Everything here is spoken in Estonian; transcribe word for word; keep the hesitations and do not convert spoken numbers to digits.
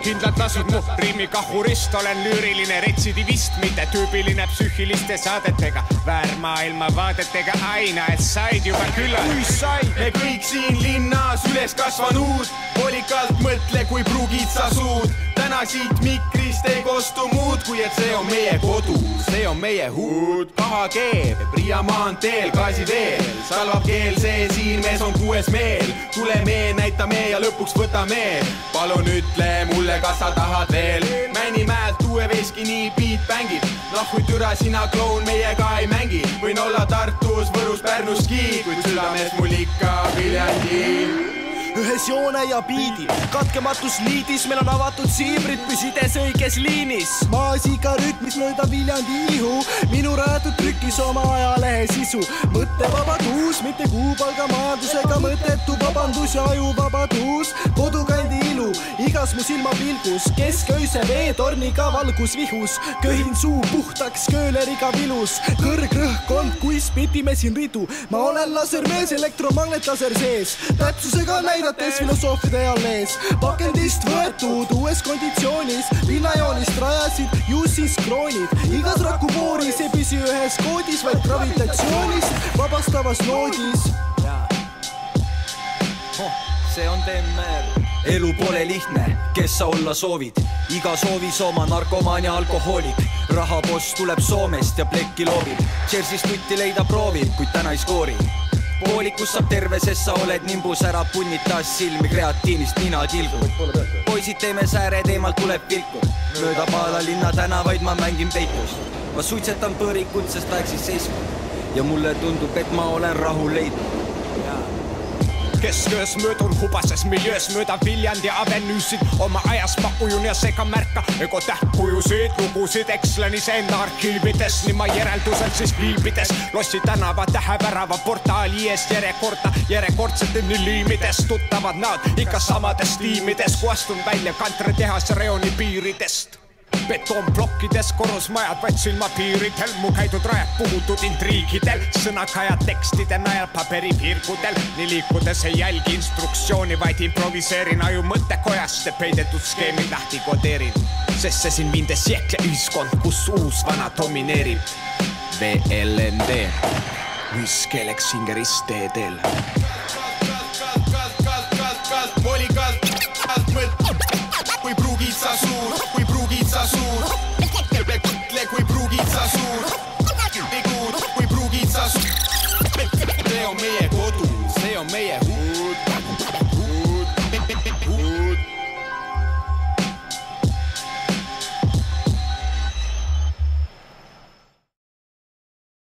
kindlalt lasud mu riimikahurist. Olen lüüriline retsidivist, mitte tüüpiline psüühiliste saadetega, väärmaailma vaadetega aina, et said juba külla. Kui sai, me kõik siin linnas üles kasvanud, hoolikalt mõtle, kui pruugid sa suud. Täna siit mikrist ei kostu muud, kui et see on meie kodu, see on meie huud. Paha keeb, Riia maanteel, gaasi veel, salvab keel see siin, mees on kuues meel. Tule mee, näita mee ja lõpuks võta mee. Palun ütle mulle, kas sa tahad veel. Männimäelt uue veski nii beat bängib. Nahku türa sina kloun, meiega ei mängi. Võin olla Tartus, Võrus, Pärnuski, kuid südames mul ikka Viljandi. Ühes joone ja biidi, katkematus liidis, meil on avatud siibrid, püsides õiges liinis. Maasika rütmis mööda Viljandi ihu, minu rajatud trükis oma ajalehe sisu. Mõttevabadus, mitte kuupalga majandusega mõttetu vabandus ja ajuvabadus. Kodukandi ilu, igas mu silmapilgus, kesköise veetorniga valgus vihus. Köhin suu puhtaks, kööleriga vilus, kõrg rõhkond, kui spitime siin ridu. Ma olen lasermees, elektromagnetlaser sees, täpsusega näidates filosoofide alles. Pakendist võetud uues konditsioonis, linnajoonist rajasid Jussis kroonid. Igas rakuvooris ei püsi ühes koodis, vaid gravitatsioonist vabastavas noodis. See on temmer. Elu pole lihtne, kes sa olla soovid. Iga soovis oma narkomaan ja alkohoolik. Rahaboss tuleb Soomest ja plekki loobib. Jersey's tutti leida proovib, kuid täna ei skoori. Poolikus saab terve, sest sa oled nimbus, ära punnid taas silmi kreatiinist nina tilgud. Poisid teeme sääred, eemalt tuleb pilkud. Mööda Paala linna tänavaid ma mängin peitus. Ma suitsetan põrikut, sest aeg siis seiskud. Ja mulle tundub, et ma olen rahu leidnud. Kesköös möödun hubases miljöös mööda Viljandi avenüüsid. Oma ajas ma ujun ja seega märka ego tähtkujusid, lugusid ekslen iseenda arhiivides. Nii ma järelduselt siis viibides Lossi tänava tähevärava portaali eest järjekorda järjekordsete liimides. Tuttavad nad ikka samades tiimides, kui astun välja kantretehas reoni piiridest. Betonblokkides korrusmajad vaid silmapiiridel, mu käidud rajad puhutud intriigidel, sõnakajad tekstide najal paberipirgudel. Nii liikudes ei jälgi instruktsiooni, vaid improviseerin aju mõttekojast, peidetud skeemid lahti kodeerin. Sest see siin vinde siekle ühiskond, kus uus vana domineerib. V L N D, ühiskeeleks hingerist teedel. Kalt, kalt, kalt, kalt, kalt, kalt, kalt, kalt, mõt, kui pruugid sa suu.